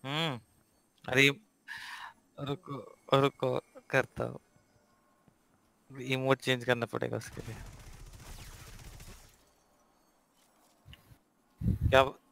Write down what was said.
अरे रुको रुको, करता हूँ। इमोट चेंज करना पड़ेगा उसके लिए। क्या